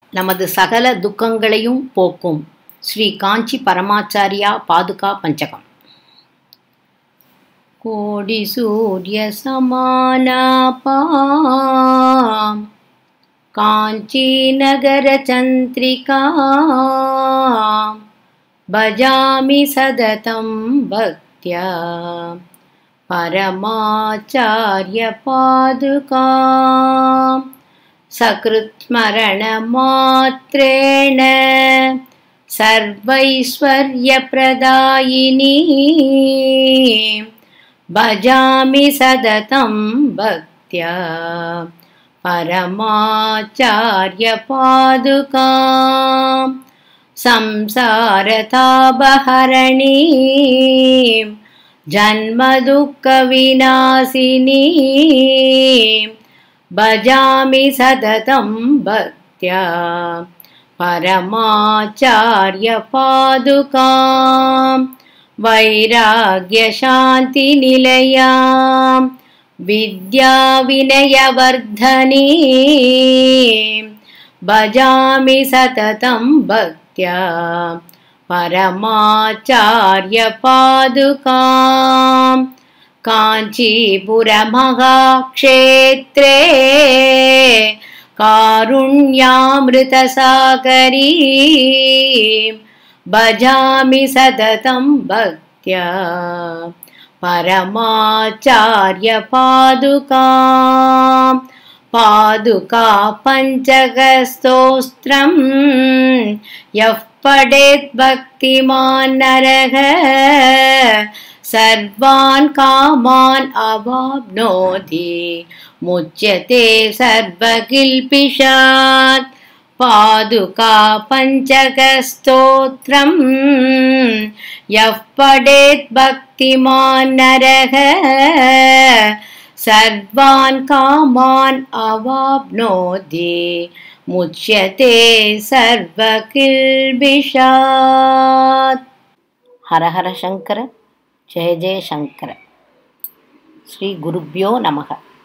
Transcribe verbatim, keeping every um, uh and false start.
நமது சகல துக்கங்களையும் போக்கும் ஸ்ரீ காஞ்சி பரமாச்சாரியா பாதுகா பஞ்சகம். கோடி சூரிய சமானாபாம் காஞ்சி நகர சந்திரிகா பஜாமி சததம் பக்த்யா பரமாச்சார்ய பாதுகா சக்ருத்ஸ்மரண மாத்ரேண சர்வைஸ்வர்ய பிரதாயினி பஜாமி சததம் பக்த்யா பரமாச்சார்ய பாதுகா சம்சாரதாபஹரணி ஜன்மதுக்க விநாசினி பஜாமி சததம் பக்த்யா பரமாச்சார்ய பாதுகா வைராக்ய சாந்தி நிலையாம் வித்யா வினயவர்தனி பஜாமி சததம் பக்த்யா பரமாச்சார்ய பாதுகா காஞ்சிபுர மகாக்ஷேத்ரே காருண்யாமிருத சாகரி பஜாமி சததம் பக்த்யா பரமாச்சார்ய பாதுகா பாதுகா பஞ்சகஸ்தோஸ்திரம் யஃப் படேத் பக்திமான் நரக சர்வான் காமான் அவாப்னோதி முச்யதே சர்வகில்பிஷாத் பாதுகா பஞ்சகஸ்தோத்ரம் யஃப் படேத் பக்திமான் நரக சர்வான் காமான் அவாப்னோதி முச்யதே சர்வகில்பிஷாத். ஹர ஹர சங்கர, ஜெய ஜெய சங்கர. ஸ்ரீ குருப்யோ நமக.